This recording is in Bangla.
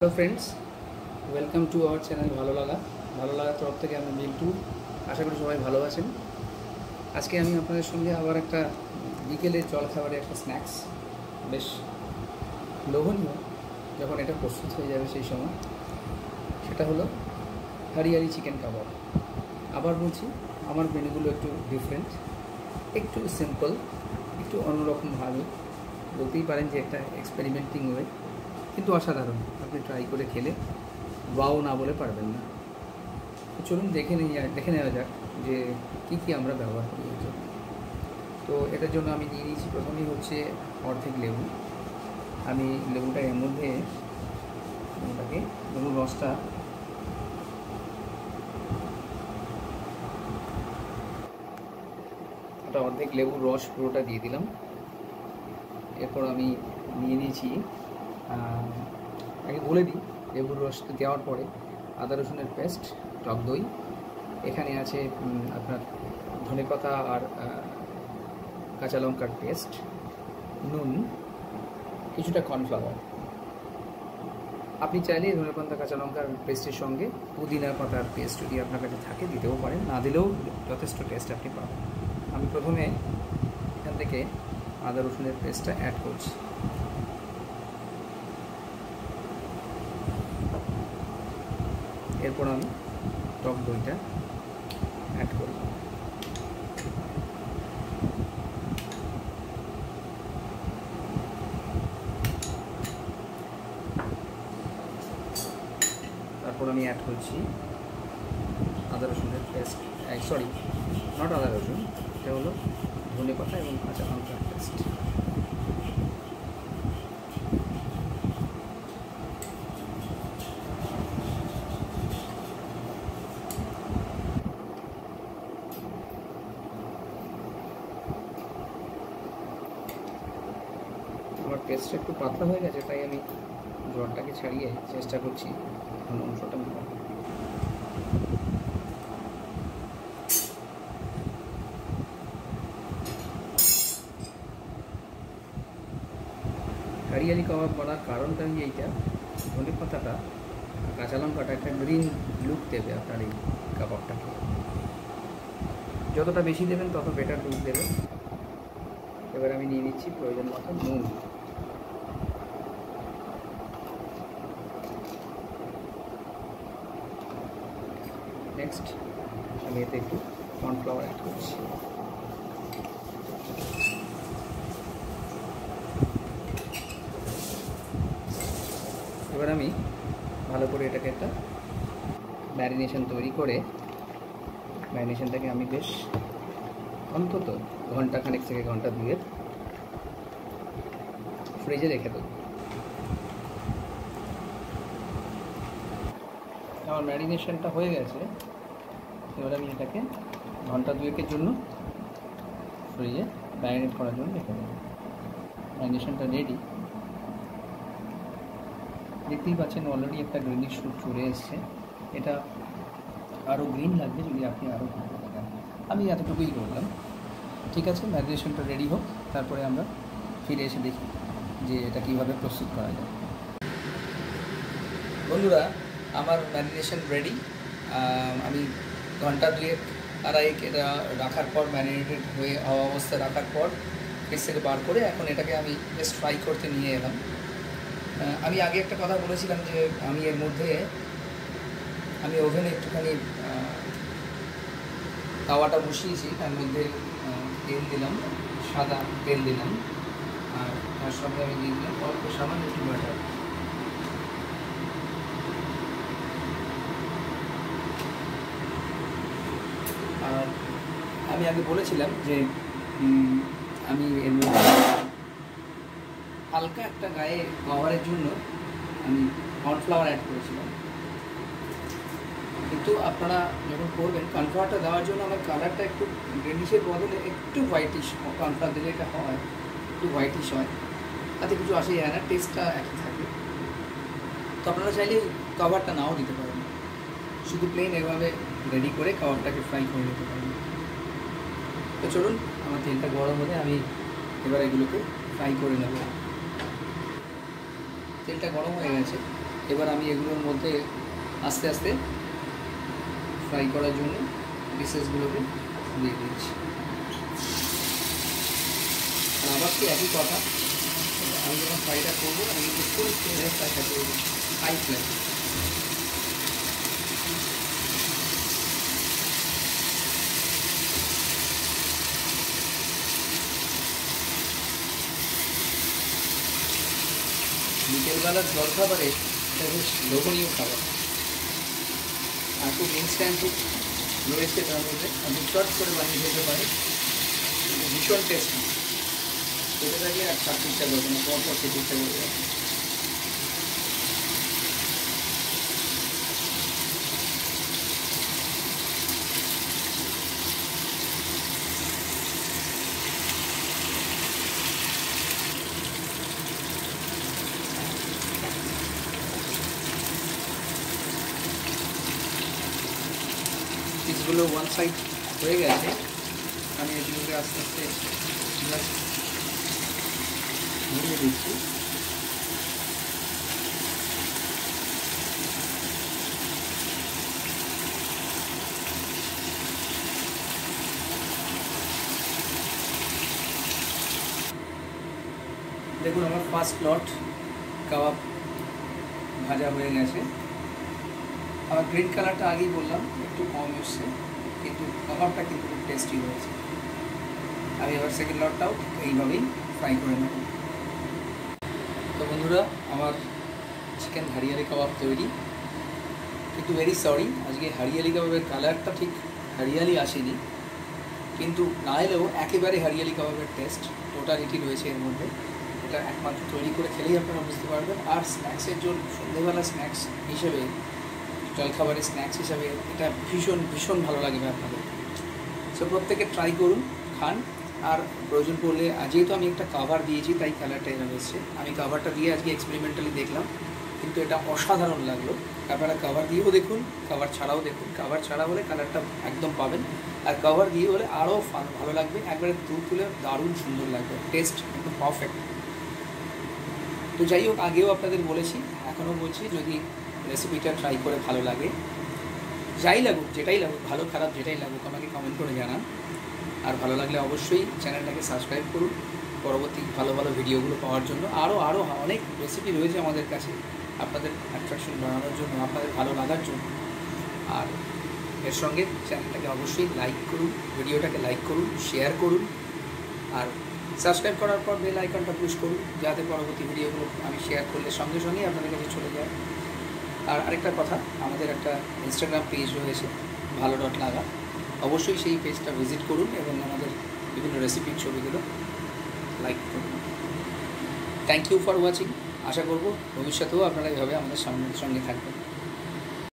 Hello friends, welcome to our channel ভালো লাগার তরফ থেকে আমি বিল্টু। আশা করি সবাই ভালো আছেন। আজকে আমি আপনাদের সঙ্গে আবার একটা বিকেলের জলখাবারে একটা স্ন্যাক্স, বেশ লোভনীয় যখন এটা প্রস্তুত হয়ে যাবে সেই সময়, সেটা হলো হরিয়ালি চিকেন কাবাব। আবার বলছি, আমার মেনুগুলো একটু ডিফারেন্ট, একটু সিম্পল, একটু অন্যরকমভাবে বলতেই পারেন যে একটা এক্সপেরিমেন্টিং ওয়ে, কিন্তু অসাধারণ। আপনি ট্রাই করে খেলে ওয়াও না বলে পারবেন না। তো চলুন দেখে নেওয়া যাক যে কী আমরা ব্যবহার করি এর জন্য। তো এটার জন্য আমি নিয়ে নিয়েছি, প্রথমেই হচ্ছে অর্ধেক লেবু। আমি লেবুটা এর মধ্যে লেবুর রসটা অর্ধেক লেবুর রস পুরোটা দিয়ে দিলাম। এরপর আমি নিয়ে নিয়েছি, আগে বলে দিই, লেবুর রস দেওয়ার পরে আদা রসুনের পেস্ট, টক দই, এখানে আছে আপনার ধনেপাতা আর কাঁচা লঙ্কার পেস্ট, নুন, কিছুটা কর্নফ্লাওয়ার। আপনি চাইলে ধনেপাতা কাঁচা লঙ্কার পেস্টের সঙ্গে পুদিনা পাতার পেস্ট যদি আপনার কাছে থাকে দিতেও পারেন, না দিলেও যথেষ্ট টেস্ট আপনি পাবেন। আমি প্রথমে এখান থেকে আদা রসুনের পেস্টটা অ্যাড করছি। এরপর আমি টক দইটা অ্যাড করব। তারপর আমি অ্যাড করছি আদা রসুনের পেস্ট, সরি নট আদা রসুন, এটা হলো ধনেপাতা এবং কাঁচা লঙ্কার পেস্ট। আমার পেস্টটা একটু পাতলা হয়ে গেছে, তাই আমি জলটাকে ছাড়িয়ে চেষ্টা করছি এখন অংশটা মেলাবো। হরিয়ালি কাবাব করার কারণটা হচ্ছে এইটা, ধনে পাতাটা কাঁচা লঙ্কাটা একটা গ্রিন লুক দেবে আপনার এই কাবাবটাকে। যতটা বেশি দেবেন তত বেটার লুক দেবে। এবার আমি নিয়ে নিচ্ছি প্রয়োজন মতো নুন। নেক্সট আমি এতে একটু কর্নফ্লাওয়ার অ্যাড করছি। এবার আমি ভালো করে এটাকে একটা ম্যারিনেশন তৈরি করে, ম্যারিনেশনটাকে আমি বেশ অন্তত ঘন্টাখানেক থেকে ঘন্টা দুয়েক ফ্রিজে রেখে দেবো। আমার ম্যারিনেশনটা হয়ে গেছে, এবার আমি এটাকে ঘন্টা দুয়েকের জন্য ফ্রিজে ম্যারিনেট করার জন্য রেখে দেবো। ম্যারিনেশনটা রেডি, দেখতেই পাচ্ছেন অলরেডি একটা গ্রিনিশ শুট চলে এসছে। এটা আরও গ্রিন লাগবে যদি আপনি আরও ভালো লাগান। আমি এতটুকুই করলাম। ঠিক আছে, ম্যারিনেশনটা রেডি হোক, তারপরে আমরা ফিরে এসে দেখি যে এটা কীভাবে প্রস্তুত করা যায়। বন্ধুরা, আমার ম্যারিনেশন রেডি। আমি ঘন্টা দুয়েক আড়াইক এটা রাখার পর, ম্যারিনেটেড হয়ে হওয়া অবস্থায় রাখার পর ফ্রিজ থেকে বার করে এখন এটাকে আমি জাস্ট ফ্রাই করতে নিয়ে এলাম। আমি আগে একটা কথা বলেছিলাম যে আমি এর মধ্যে ওভেনে একটুখানি তাওয়াটা বসিয়েছি, তার মধ্যে তেল দিলাম, সাদা তেল দিলাম, আর তার সঙ্গে আমি দিয়ে দিলাম অল্প সামান্য একটু বাটার। আর আমি আগে বলেছিলাম যে আমি এর মধ্যে হালকা একটা গায়ে কভারের জন্য আমি কর্নফ্লাওয়ার অ্যাড করেছিলাম, কিন্তু আপনারা যখন করবেন কর্নফ্লাওয়ারটা দেওয়ার জন্য আমার কালারটা একটু গ্রেনিশের বদলে একটু হোয়াইটিশ, কর্নফ্লাওয়ার দিলে এটা হয় একটু হোয়াইটিশ হয়, তাতে কিছু আসে যায় না, টেস্টটা একই থাকে। তো আপনারা চাইলে কভারটা নাও দিতে পারেন, শুধু প্লেন এভাবে রেডি করে কাবাবটাকে ফ্রাই করে নিতে পারেন। তো চলুন, আমার তেলটা গরম হলে আমি এবার এগুলোকে ফ্রাই করে নেব। তেলটা গরম হয়ে গেছে, এবার আমি এগুলোর মধ্যে আস্তে আস্তে ফ্রাই করার জন্য পিসেসগুলোকে দিয়ে দিচ্ছি। আর আবার কি একই কথা, আমি যখন ফ্রাইটা করবো আমি কিন্তু ফুল ফ্লেমে ফ্রাইটা করবো, হাই ফ্লেম। বিকেলবেলার জলখাবারে এটা বেশ লোভনীয় খাবার, আর খুব ইনস্ট্যান্ট রয়েছে তার মধ্যে, আপনি চট করে বানিয়ে খেতে পারে, কিন্তু ভীষণ টেস্টি। খেতে থাকলে আর খাতে ইচ্ছা করবে না, পরপর খেতে ইচ্ছা করবে। পিসগুলো ওয়ান সাইড হয়ে গেছে, আমি এগুলোকে আস্তে আস্তে জাস্ট ঘুরিয়ে দিচ্ছি। দেখুন আমার ফার্স্ট লট কাবাব ভাজা হয়ে গেছে। আমার গ্রিন কালারটা আগেই বললাম একটু কম এসছে, কিন্তু কাবাবটা কিন্তু খুব টেস্টি হয়েছে। আমি এবার সেকেন্ড লটটাও এইভাবেই ফ্রাই করে নেব। তো বন্ধুরা, আমার চিকেন হারিয়ালি কাবাব তৈরি। কিন্তু ভেরি সরি, আজকে হারিয়ালি কাবাবের কালারটা ঠিক হারিয়ালি আসেনি, কিন্তু না এলেও একেবারে হারিয়ালি কাবাবের টেস্ট টোটালিটি রয়েছে এর মধ্যে। এটা একমাত্র তৈরি করে খেলেই আপনারা বুঝতে পারবেন। আর স্ন্যাক্সের জন্য সন্ধ্যেবেলা স্ন্যাক্স হিসেবে, জলখাবারের স্ন্যাক্স হিসাবে এটা ভীষণ ভীষণ ভালো লাগবে আপনাদের। সো প্রত্যেকে ট্রাই করুন, খান। আর প্রয়োজন পড়লে, যেহেতু আমি একটা কাভার দিয়েছি তাই কালারটা এরকম এসেছে। আমি কাভারটা দিয়ে আজকে এক্সপেরিমেন্টালি দেখলাম, কিন্তু এটা অসাধারণ লাগলো। আপনারা কাভার দিয়েও দেখুন, কাভার ছাড়াও দেখুন। কাভার ছাড়া হলে কালারটা একদম পাবেন, আর কাভার দিয়ে হলে আরও ভালো লাগবে, একবারে তুলে দারুণ সুন্দর লাগবে, টেস্ট একদম পারফেক্ট। তো যাই হোক, আগেও আপনাদের বলেছি, এখনও বলছি, যদি রেসিপিটা ট্রাই করে ভালো লাগে, যাই লাগুক, যেটাই লাগুক, ভালো খারাপ যেটাই লাগুক, আমাকে কমেন্ট করে জানান। আর ভালো লাগলে অবশ্যই চ্যানেলটাকে সাবস্ক্রাইব করুন পরবর্তী ভালো ভালো ভিডিওগুলো পাওয়ার জন্য। আরও অনেক রেসিপি রয়েছে আমাদের কাছে আপনাদের অ্যাট্রাকশন বাড়ানোর জন্য, আপনাদের ভালো লাগার জন্য। আর এর সঙ্গে চ্যানেলটাকে অবশ্যই লাইক করুন, ভিডিওটাকে লাইক করুন, শেয়ার করুন, আর সাবস্ক্রাইব করার পর বেল আইকনটা পুশ করুন, যাতে পরবর্তী ভিডিওগুলো আমি শেয়ার করলে সঙ্গে সঙ্গেই আপনাদের কাছে চলে যায়। আর আরেকটা কথা, আমাদের একটা ইনস্টাগ্রাম পেজ রয়েছে ভালো.লাগা, অবশ্যই সেই পেজটা ভিজিট করুন এবং আমাদের বিভিন্ন রেসিপির ছবিগুলো লাইক করুন। Thank you for watching. আশা করব ভবিষ্যতেও আপনারা এইভাবে আমাদের সঙ্গে থাকবেন।